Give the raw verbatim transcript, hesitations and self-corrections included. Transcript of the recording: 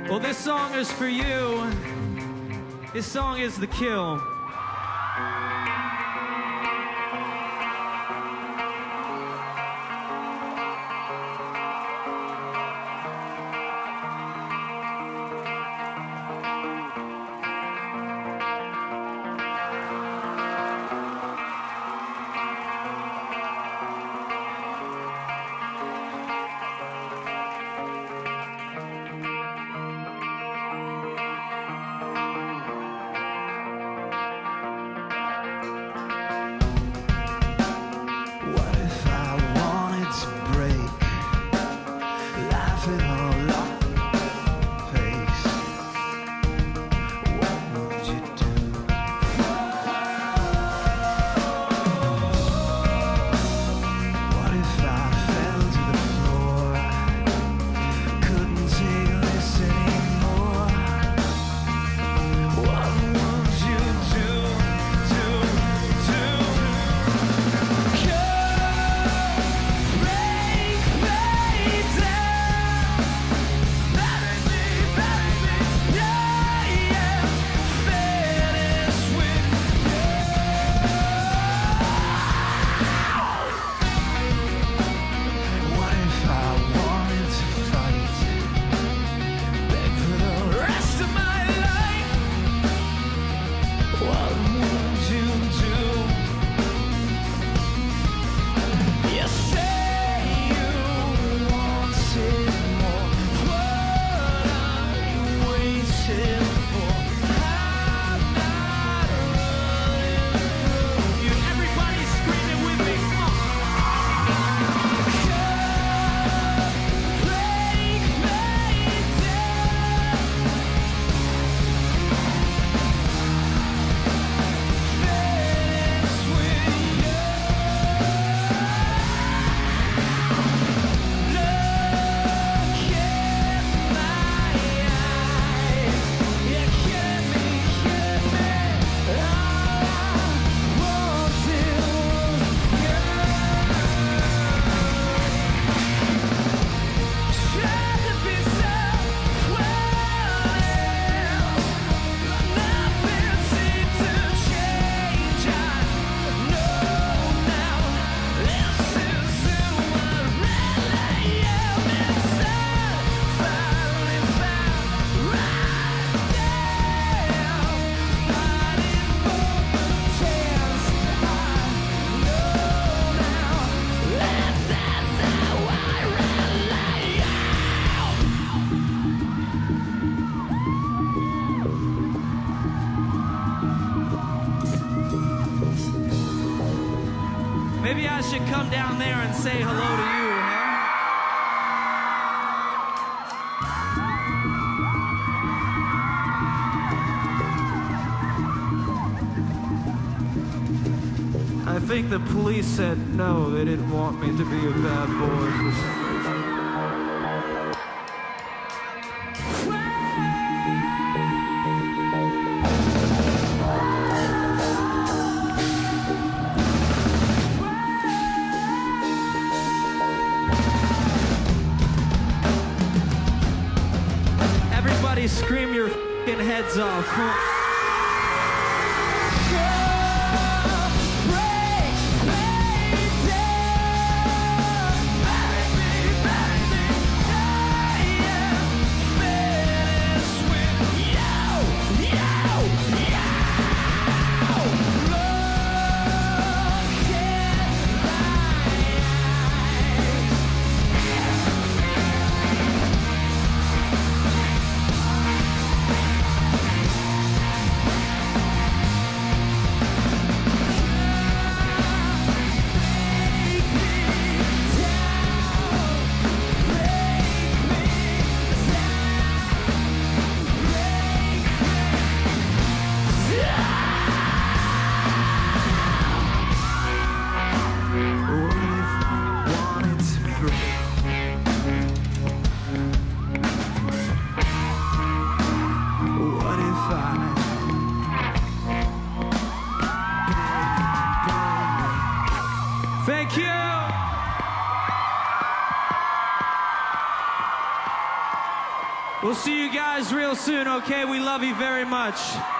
Well, this song is for you. This song is The Kill. Maybe I should come down there and say hello to you, huh? I think the police said no, they didn't want me to be a bad boy for some reason. Scream your f***ing heads off. Huh? We'll see you guys real soon, okay? We love you very much.